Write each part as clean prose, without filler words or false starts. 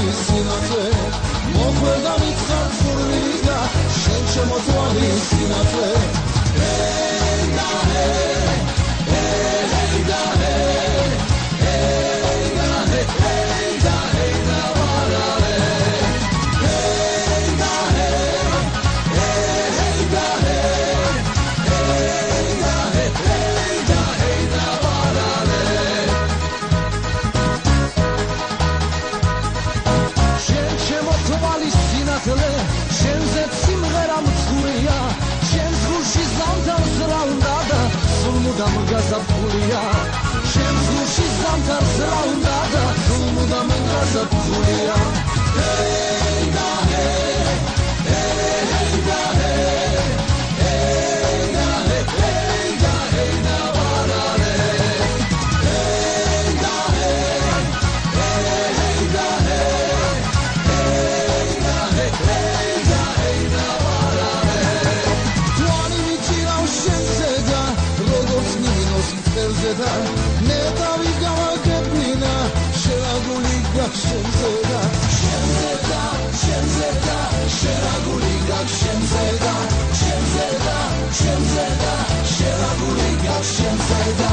sinate მოხვედა მიწა ცური და შენ შემოწვალი სინათლე Hey da hey hey da hey hey da hey hey da hey da varale Hey da hey hey da hey hey da hey hey da hey da varale შენ შემოწვალი სინათლე შენზე სიმღერა მცურია შენს გულში ზამთარს რა უნდა და სულ მუდამ გაზაფხულია შენს გულში ზამთარს რა უნდა და სულ მუდამ გაზაფხულია Hey da hey hey da hey hey da hey hey da hey da varale Hey da hey hey da hey hey da hey hey da hey da varale Tuani mi tirau შენზედა როგორც ნინოს მწერზედა მე დავი გავაგებინა შერაგული გაქვს შენზედა შენზედა შენზედა შერაგული გაქვს შენზედა შენზედა შენზედა შერაგული გაქვს შენზედა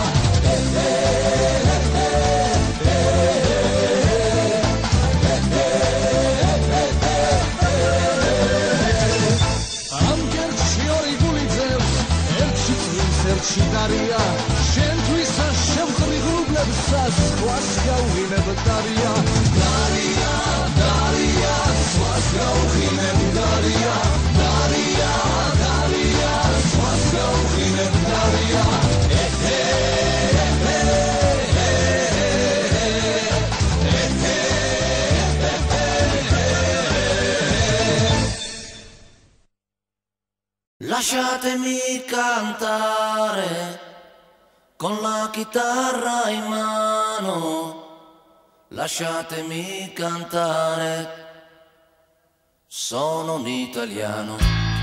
ამ გერჩი ორი გული ძევს ერთში წვიმს ერთში დარია შენთვის შემხრი ღრუბლებსა სხვას გავღინებ დარია დარია დარია სხვას გავღინებ დარია დარია დარია სხვას გავღინებ დარია Lasciatemi cantare con la chitarra in mano, lasciatemi cantare, sono un italiano.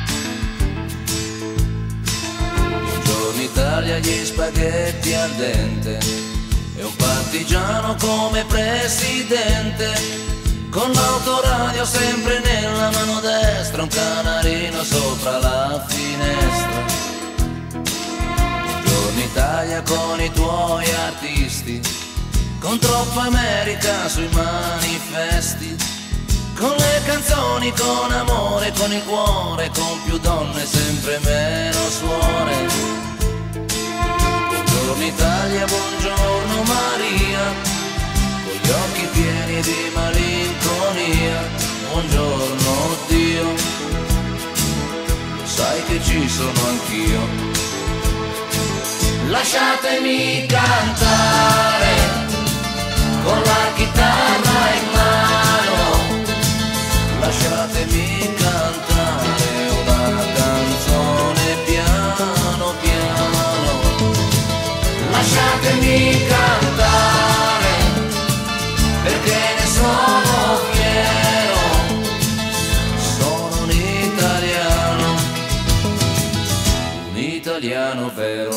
Buongiorno Italia, gli spaghetti al dente, e un partigiano come presidente. Con l'autoradio sempre nella mano destra, un canarino sopra la finestra. Buongiorno Italia con i tuoi artisti, con troppa America sui manifesti, con le canzoni, con amore, con il cuore, con più donne, sempre meno suore. Buongiorno Italia, buongiorno Maria, con gli occhi pieni di malinconia, buongiorno Dio, lo sai che ci sono anch'io. Lasciatemi cantare con la chitarra in mano, lasciatemi cantare una canzone piano piano, lasciatemi cantare perché ne sono fiero, sono un italiano vero.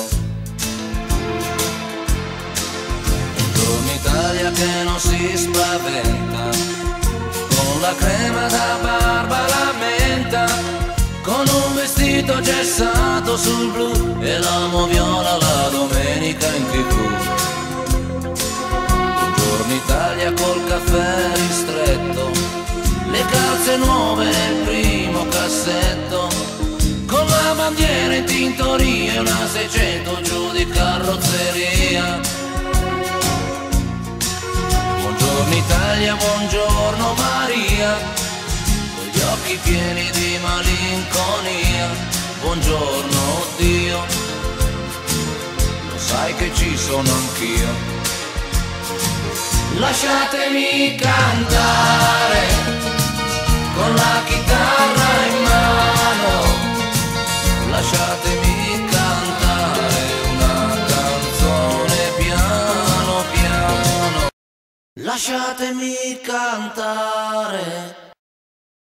Buongiorno Italia che non si spaventa, con la crema da barba la menta, con un vestito gessato sul blu e l'amo viola la domenica in TV. Italia col caffè ristretto, le calze nuove nel primo cassetto, con la bandiera in tintoria e una 600 giù di carrozzeria. Buongiorno Italia, buongiorno Maria, con gli occhi pieni di malinconia, buongiorno Dio, lo sai che ci sono anch'io. Lasciatemi cantare con la chitarra in mano, lasciatemi cantare una canzone piano piano, lasciatemi cantare